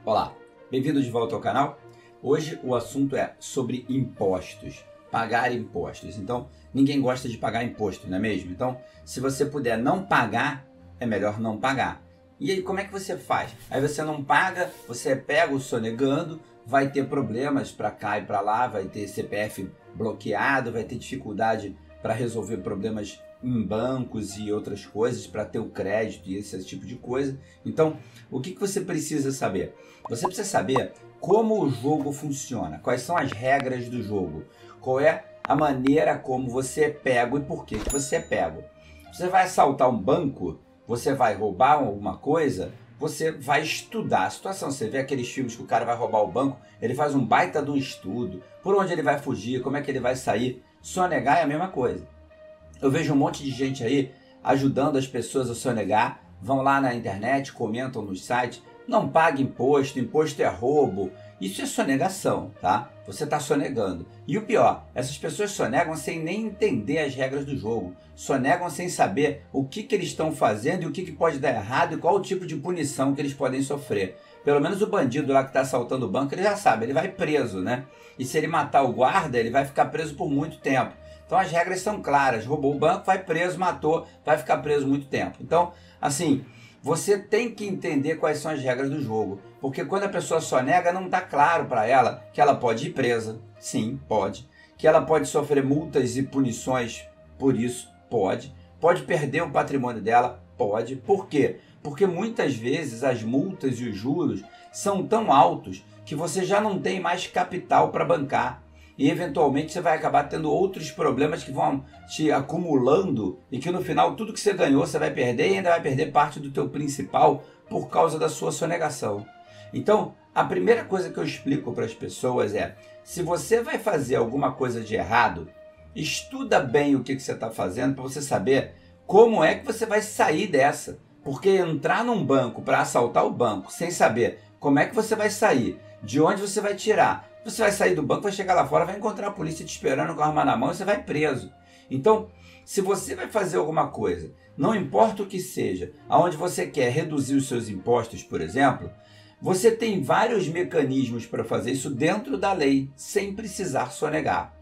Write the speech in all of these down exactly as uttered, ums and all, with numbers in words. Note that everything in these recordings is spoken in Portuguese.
Olá, bem-vindo de volta ao canal. Hoje o assunto é sobre impostos, pagar impostos. Então, ninguém gosta de pagar imposto, não é mesmo? Então, se você puder não pagar, é melhor não pagar. E aí, como é que você faz? Aí você não paga, você pega o sonegando, vai ter problemas para cá e para lá, vai ter C P F bloqueado, vai ter dificuldade para resolver problemas em bancos e outras coisas, para ter o crédito e esse tipo de coisa. Então, o que, que você precisa saber? Você precisa saber como o jogo funciona, quais são as regras do jogo, qual é a maneira como você é pego e por que, que você é pego. Você vai assaltar um banco, você vai roubar alguma coisa, você vai estudar a situação. Você vê aqueles filmes que o cara vai roubar o banco, ele faz um baita de um estudo, por onde ele vai fugir, como é que ele vai sair. Sonegar é a mesma coisa. Eu vejo um monte de gente aí ajudando as pessoas a sonegar, vão lá na internet, comentam nos sites, não paga imposto, imposto é roubo. Isso é sonegação, tá? Você está sonegando. E o pior, essas pessoas sonegam sem nem entender as regras do jogo. Sonegam sem saber o que, que eles estão fazendo e o que, que pode dar errado e qual o tipo de punição que eles podem sofrer. Pelo menos o bandido lá que está assaltando o banco, ele já sabe, ele vai preso, né? E se ele matar o guarda, ele vai ficar preso por muito tempo. Então as regras são claras, roubou o banco, vai preso, matou, vai ficar preso muito tempo. Então, assim, você tem que entender quais são as regras do jogo, porque quando a pessoa sonega, não está claro para ela que ela pode ir presa, sim, pode, que ela pode sofrer multas e punições por isso, pode, pode perder o patrimônio dela, pode. Por quê? Porque muitas vezes as multas e os juros são tão altos que você já não tem mais capital para bancar. E eventualmente você vai acabar tendo outros problemas que vão te acumulando e que no final tudo que você ganhou você vai perder e ainda vai perder parte do teu principal por causa da sua sonegação. Então, a primeira coisa que eu explico para as pessoas é: se você vai fazer alguma coisa de errado, estuda bem o que, que você está fazendo para você saber como é que você vai sair dessa. Porque entrar num banco para assaltar o banco sem saber como é que você vai sair, de onde você vai tirar, você vai sair do banco, vai chegar lá fora, vai encontrar a polícia te esperando com a arma na mão e você vai preso. Então, se você vai fazer alguma coisa, não importa o que seja, aonde você quer reduzir os seus impostos, por exemplo, você tem vários mecanismos para fazer isso dentro da lei, sem precisar sonegar.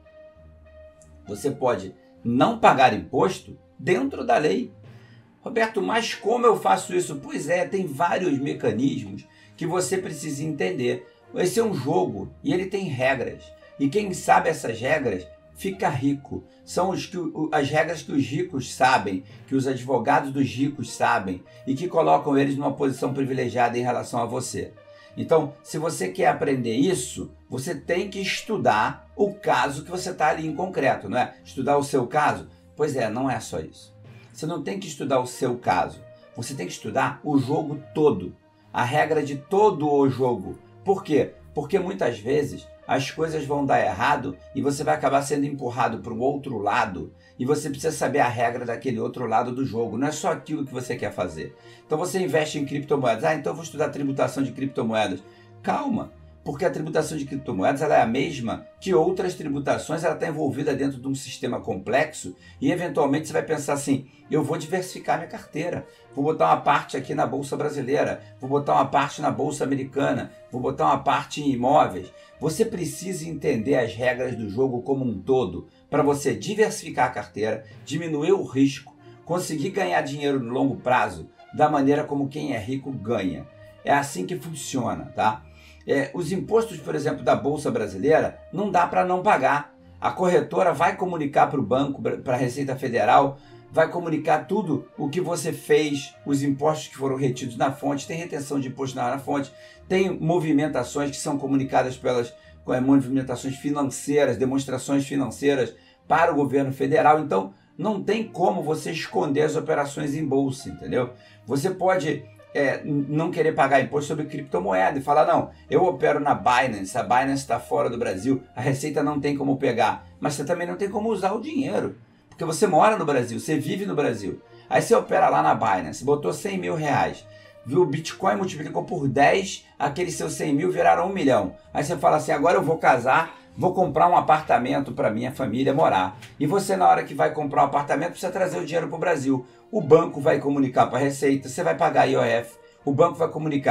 Você pode não pagar imposto dentro da lei. Roberto, mas como eu faço isso? Pois é, tem vários mecanismos que você precisa entender. Esse é um jogo e ele tem regras. E quem sabe essas regras fica rico. São os que, as regras que os ricos sabem, que os advogados dos ricos sabem e que colocam eles numa posição privilegiada em relação a você. Então, se você quer aprender isso, você tem que estudar o caso que você está ali em concreto, não é? Estudar o seu caso? Pois é, não é só isso. Você não tem que estudar o seu caso. Você tem que estudar o jogo todo. A regra de todo o jogo. Por quê? Porque muitas vezes as coisas vão dar errado e você vai acabar sendo empurrado para o outro lado e você precisa saber a regra daquele outro lado do jogo. Não é só aquilo que você quer fazer. Então você investe em criptomoedas. Ah, então eu vou estudar tributação de criptomoedas. Calma, porque a tributação de criptomoedas ela é a mesma que outras tributações, ela está envolvida dentro de um sistema complexo e eventualmente você vai pensar assim: eu vou diversificar minha carteira, vou botar uma parte aqui na Bolsa Brasileira, vou botar uma parte na Bolsa Americana, vou botar uma parte em imóveis. Você precisa entender as regras do jogo como um todo para você diversificar a carteira, diminuir o risco, conseguir ganhar dinheiro no longo prazo da maneira como quem é rico ganha. É assim que funciona, tá? É, os impostos, por exemplo, da Bolsa Brasileira, não dá para não pagar. A corretora vai comunicar para o banco, para a Receita Federal, vai comunicar tudo o que você fez, os impostos que foram retidos na fonte, tem retenção de imposto na, na fonte, tem movimentações que são comunicadas pelas é, movimentações financeiras, demonstrações financeiras para o governo federal. Então, não tem como você esconder as operações em bolsa, entendeu? Você pode É, não querer pagar imposto sobre criptomoeda e falar: não, eu opero na Binance, a Binance está fora do Brasil, a Receita não tem como pegar, mas você também não tem como usar o dinheiro, porque você mora no Brasil, você vive no Brasil. Aí você opera lá na Binance, botou cem mil reais, viu o Bitcoin, multiplicou por dez, aqueles seus cem mil viraram um milhão. Aí você fala assim: agora eu vou casar, vou comprar um apartamento para minha família morar. E você, na hora que vai comprar um apartamento, precisa trazer o dinheiro para o Brasil. O banco vai comunicar para a Receita, você vai pagar I O F, o banco vai comunicar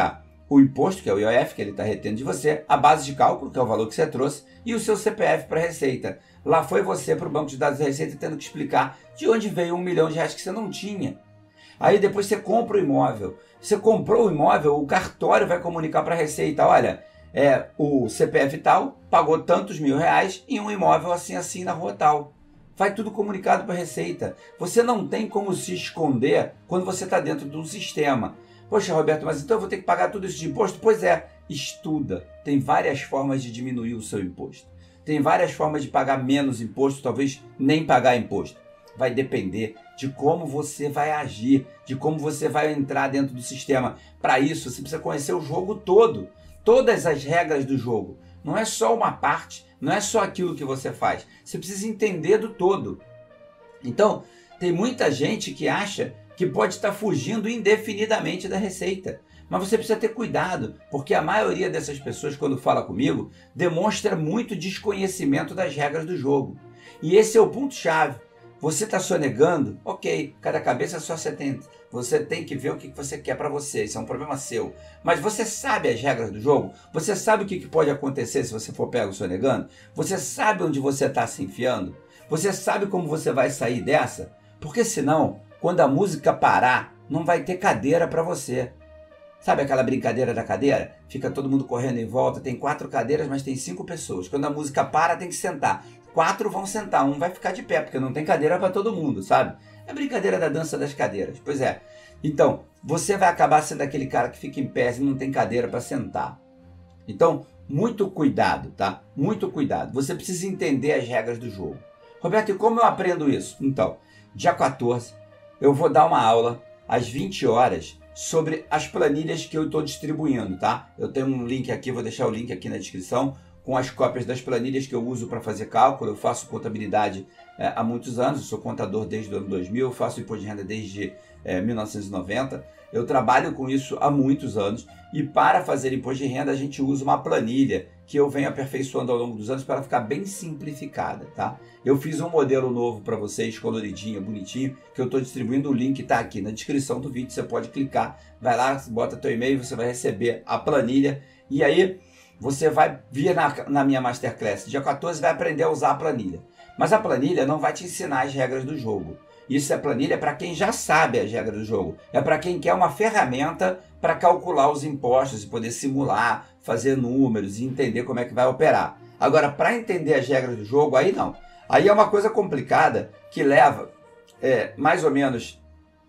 o imposto, que é o I O F, que ele está retendo de você, a base de cálculo, que é o valor que você trouxe, e o seu C P F para a Receita. Lá foi você para o banco de dados da Receita tendo que explicar de onde veio um milhão de reais que você não tinha. Aí depois você compra o imóvel. Você comprou o imóvel, o cartório vai comunicar para a Receita, olha, é, o C P F tal pagou tantos mil reais em um imóvel assim assim na rua tal. Vai tudo comunicado para a Receita. Você não tem como se esconder quando você está dentro de um sistema. Poxa, Roberto, mas então eu vou ter que pagar tudo isso de imposto? Pois é, estuda. Tem várias formas de diminuir o seu imposto. Tem várias formas de pagar menos imposto, talvez nem pagar imposto. Vai depender de como você vai agir, de como você vai entrar dentro do sistema. Para isso, você precisa conhecer o jogo todo, todas as regras do jogo. Não é só uma parte, não é só aquilo que você faz. Você precisa entender do todo. Então, tem muita gente que acha que pode estar fugindo indefinidamente da Receita. Mas você precisa ter cuidado, porque a maioria dessas pessoas, quando fala comigo, demonstra muito desconhecimento das regras do jogo. E esse é o ponto-chave. Você está sonegando? Ok, cada cabeça é só setenta. Você tem que ver o que você quer para você, isso é um problema seu. Mas você sabe as regras do jogo? Você sabe o que pode acontecer se você for pego sonegando? Você sabe onde você está se enfiando? Você sabe como você vai sair dessa? Porque senão, quando a música parar, não vai ter cadeira para você. Sabe aquela brincadeira da cadeira? Fica todo mundo correndo em volta, tem quatro cadeiras, mas tem cinco pessoas. Quando a música para, tem que sentar. Quatro vão sentar, um vai ficar de pé, porque não tem cadeira para todo mundo, sabe? É a brincadeira da dança das cadeiras. Pois é. Então, você vai acabar sendo aquele cara que fica em pé e não tem cadeira para sentar. Então, muito cuidado, tá? Muito cuidado. Você precisa entender as regras do jogo. Roberto, e como eu aprendo isso? Então, dia quatorze, eu vou dar uma aula às vinte horas sobre as planilhas que eu estou distribuindo, tá? Eu tenho um link aqui, vou deixar o link aqui na descrição, com as cópias das planilhas que eu uso para fazer cálculo. Eu faço contabilidade é, há muitos anos, eu sou contador desde o ano dois mil, eu faço imposto de renda desde é, mil novecentos e noventa, eu trabalho com isso há muitos anos e para fazer imposto de renda a gente usa uma planilha que eu venho aperfeiçoando ao longo dos anos para ela ficar bem simplificada, tá? Eu fiz um modelo novo para vocês, coloridinho, bonitinho, que eu estou distribuindo, o link está aqui na descrição do vídeo, você pode clicar, vai lá, bota teu e-mail, você vai receber a planilha e aí você vai vir na, na minha Masterclass dia quatorze, vai aprender a usar a planilha. Mas a planilha não vai te ensinar as regras do jogo. Isso é planilha para quem já sabe as regras do jogo. É para quem quer uma ferramenta para calcular os impostos e poder simular, fazer números e entender como é que vai operar. Agora, para entender as regras do jogo, aí não. Aí é uma coisa complicada que leva é, mais ou menos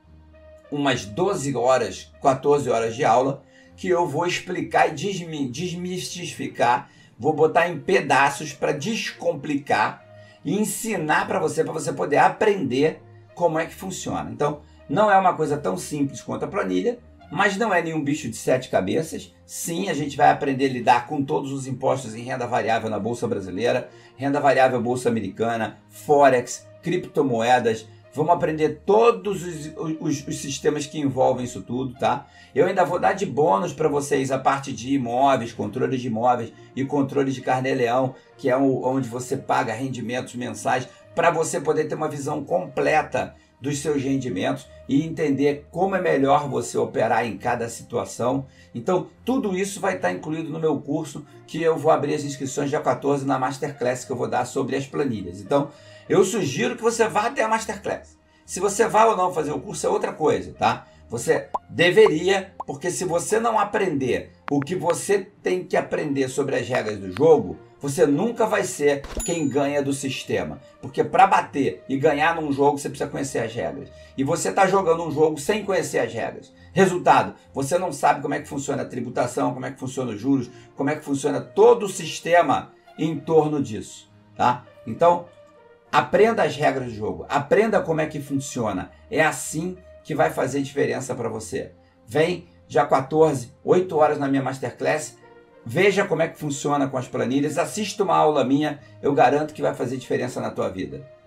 umas doze horas, quatorze horas de aula, que eu vou explicar e desmistificar, vou botar em pedaços para descomplicar e ensinar para você, para você poder aprender como é que funciona. Então, não é uma coisa tão simples quanto a planilha, mas não é nenhum bicho de sete cabeças. Sim, a gente vai aprender a lidar com todos os impostos em renda variável na Bolsa Brasileira, renda variável Bolsa Americana, Forex, criptomoedas. Vamos aprender todos os, os, os sistemas que envolvem isso tudo, tá? Eu ainda vou dar de bônus para vocês a parte de imóveis, controle de imóveis e controle de carnê-leão, que é o, onde você paga rendimentos mensais, para você poder ter uma visão completa dos seus rendimentos e entender como é melhor você operar em cada situação. Então, tudo isso vai estar incluído no meu curso, que eu vou abrir as inscrições dia quatorze na Masterclass que eu vou dar sobre as planilhas. Então, eu sugiro que você vá até a Masterclass. Se você vai ou não fazer o curso é outra coisa, tá? Você deveria, porque se você não aprender o que você tem que aprender sobre as regras do jogo, você nunca vai ser quem ganha do sistema. Porque para bater e ganhar num jogo, você precisa conhecer as regras. E você está jogando um jogo sem conhecer as regras. Resultado, você não sabe como é que funciona a tributação, como é que funciona os juros, como é que funciona todo o sistema em torno disso, tá? Então, aprenda as regras do jogo, aprenda como é que funciona. É assim que vai fazer diferença para você. Vem dia quatorze, oito horas na minha Masterclass, veja como é que funciona com as planilhas, assista uma aula minha, eu garanto que vai fazer diferença na tua vida.